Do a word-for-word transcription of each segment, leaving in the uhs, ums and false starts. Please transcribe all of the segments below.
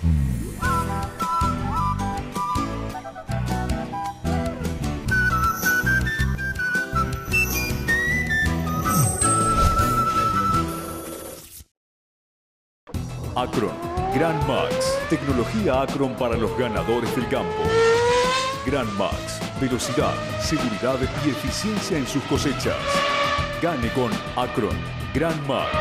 Acron, Gran Max, tecnología Acron para los ganadores del campo. Gran Max, velocidad, seguridad y eficiencia en sus cosechas. Gane con Acron, Gran Max.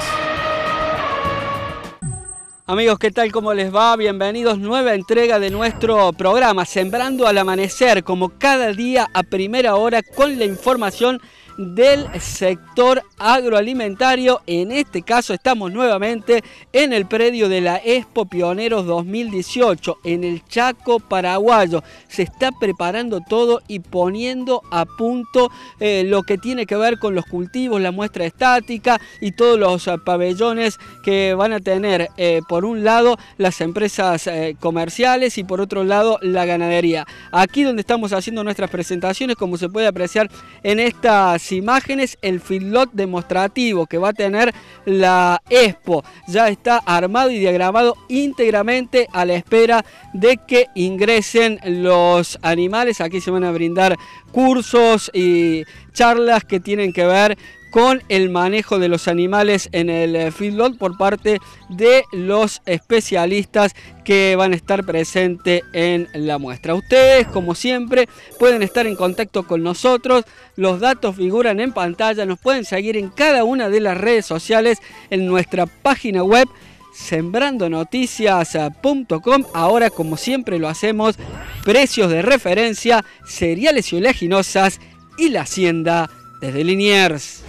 Amigos, ¿qué tal? ¿Cómo les va? Bienvenidos, nueva entrega de nuestro programa Sembrando al Amanecer, como cada día a primera hora con la información del sector agroalimentario. En este caso estamos nuevamente en el predio de la Expo Pioneros dos mil dieciocho, en el Chaco paraguayo. Se está preparando todo y poniendo a punto eh, lo que tiene que ver con los cultivos, la muestra estática y todos los uh, pabellones que van a tener eh, por un lado las empresas eh, comerciales y por otro lado la ganadería. Aquí donde estamos haciendo nuestras presentaciones, como se puede apreciar en estas imágenes, el feedlot demostrativo que va a tener la Expo ya está armado y diagramado íntegramente a la espera de que ingresen los animales. Aquí se van a brindar cursos y charlas que tienen que ver con el manejo de los animales en el feedlot por parte de los especialistas que van a estar presentes en la muestra. Ustedes, como siempre, pueden estar en contacto con nosotros. Los datos figuran en pantalla. Nos pueden seguir en cada una de las redes sociales, en nuestra página web sembrando noticias punto com. Ahora, como siempre lo hacemos, precios de referencia, cereales y oleaginosas y la hacienda desde Liniers.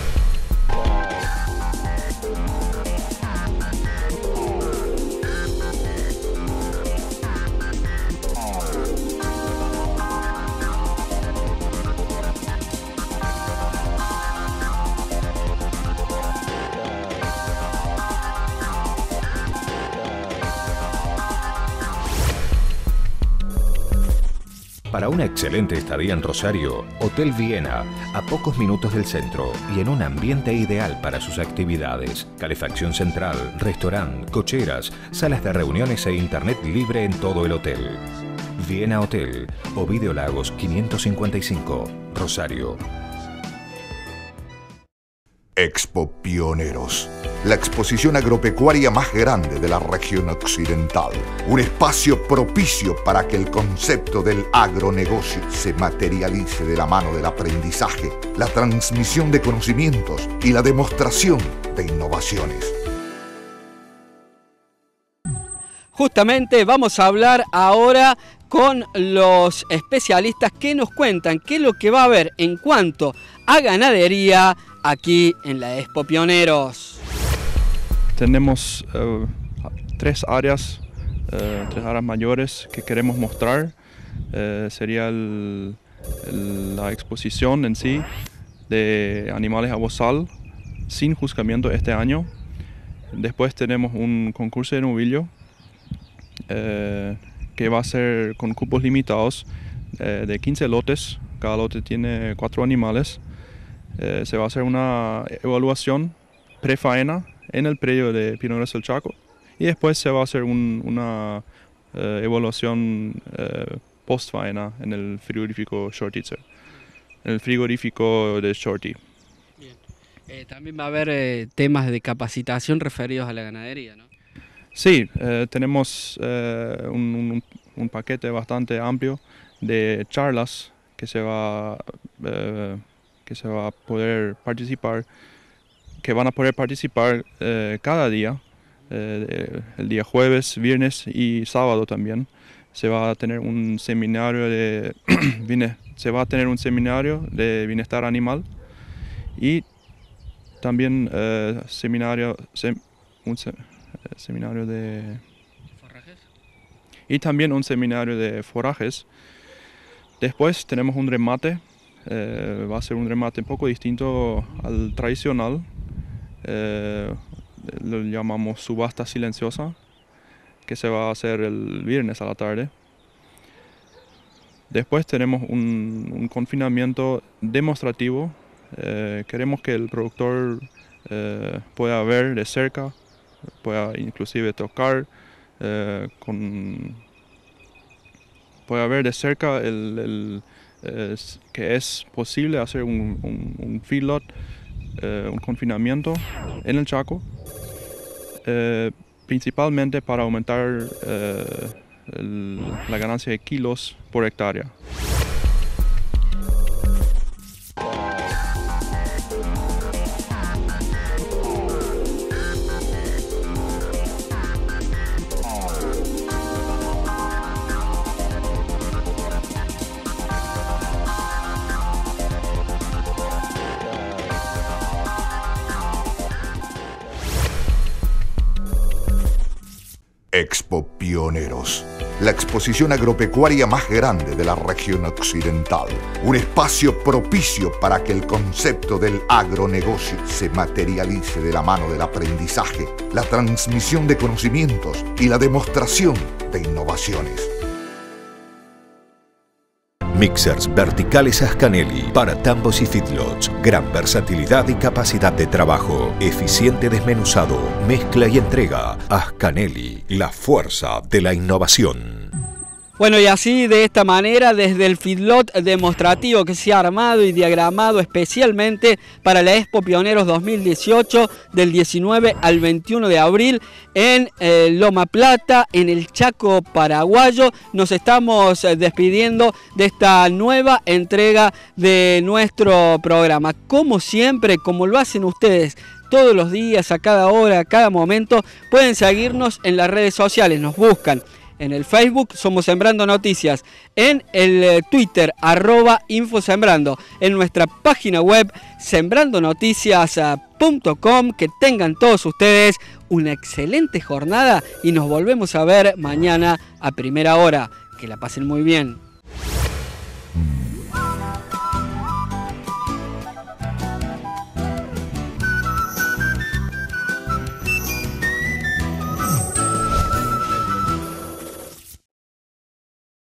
Para una excelente estadía en Rosario, Hotel Viena, a pocos minutos del centro y en un ambiente ideal para sus actividades. Calefacción central, restaurante, cocheras, salas de reuniones e internet libre en todo el hotel. Viena Hotel, Ovidio Lagos quinientos cincuenta y cinco, Rosario. Expo Pioneros, la exposición agropecuaria más grande de la región occidental. Un espacio propicio para que el concepto del agronegocio se materialice de la mano del aprendizaje, la transmisión de conocimientos y la demostración de innovaciones. Justamente vamos a hablar ahora con los especialistas que nos cuentan qué es lo que va a haber en cuanto a ganadería aquí en la Expo Pioneros. Tenemos uh, tres áreas, uh, tres áreas mayores que queremos mostrar. Uh, sería el, el, la exposición en sí de animales a bozal sin juzgamiento este año. Después tenemos un concurso de novillo uh, que va a ser con cupos limitados uh, de quince lotes. Cada lote tiene cuatro animales. Eh, se va a hacer una evaluación pre-faena en el predio de Pioneros del Chaco y después se va a hacer un, una eh, evaluación eh, post-faena en el frigorífico Shortitzer, en el frigorífico de Shorty. Bien. Eh, también va a haber eh, temas de capacitación referidos a la ganadería, ¿no? Sí, eh, tenemos eh, un, un, un paquete bastante amplio de charlas que se va eh, que se va a poder participar, que van a poder participar eh, cada día, eh, el día jueves, viernes y sábado también. Se va a tener un seminario de se va a tener un seminario de bienestar animal y también eh, seminario sem, un se, seminario de ¿Forrajes? Y también un seminario de forrajes. Después tenemos un remate. Eh, va a ser un remate un poco distinto al tradicional, eh, lo llamamos subasta silenciosa, que se va a hacer el viernes a la tarde. Después tenemos un, un confinamiento demostrativo. Eh, queremos que el productor eh, pueda ver de cerca, pueda inclusive tocar eh, con, pueda ver de cerca el, el, eh, que es posible hacer un, un, un feedlot, eh, un confinamiento en el Chaco, eh, principalmente para aumentar eh, el, la ganancia de kilos por hectárea. Expo Pioneros, la exposición agropecuaria más grande de la región occidental. Un espacio propicio para que el concepto del agronegocio se materialice de la mano del aprendizaje, la transmisión de conocimientos y la demostración de innovaciones. Mixers verticales Ascanelli para tambos y feedlots. Gran versatilidad y capacidad de trabajo. Eficiente desmenuzado, mezcla y entrega. Ascanelli, la fuerza de la innovación. Bueno, y así de esta manera, desde el feedlot demostrativo que se ha armado y diagramado especialmente para la Expo Pioneros dos mil dieciocho, del diecinueve al veintiuno de abril, en eh, Loma Plata, en el Chaco paraguayo, nos estamos despidiendo de esta nueva entrega de nuestro programa. Como siempre, como lo hacen ustedes todos los días, a cada hora, a cada momento, pueden seguirnos en las redes sociales, nos buscan. En el Facebook somos Sembrando Noticias, en el eh, Twitter arroba Infosembrando, en nuestra página web sembrando noticias punto com. Que tengan todos ustedes una excelente jornada y nos volvemos a ver mañana a primera hora. Que la pasen muy bien.